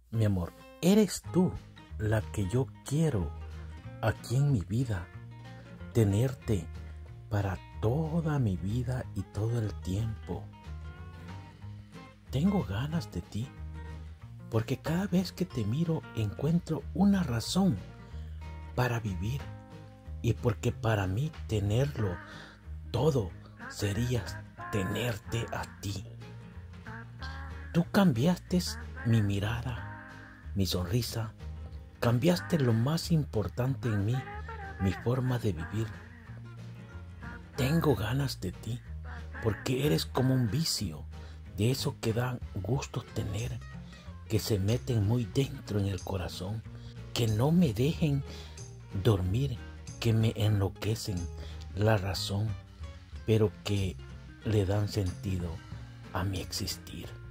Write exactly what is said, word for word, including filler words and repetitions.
Mi amor, eres tú la que yo quiero aquí en mi vida, tenerte para toda mi vida y todo el tiempo. Tengo ganas de ti, porque cada vez que te miro encuentro una razón para vivir, y porque para mí tenerlo todo sería tenerte a ti. Tú cambiaste mi mirada, mi sonrisa, cambiaste lo más importante en mí, mi forma de vivir. Tengo ganas de ti, porque eres como un vicio, de eso que dan gusto tener, que se meten muy dentro en el corazón, que no me dejen dormir, que me enloquecen la razón, pero que le dan sentido a mi existir.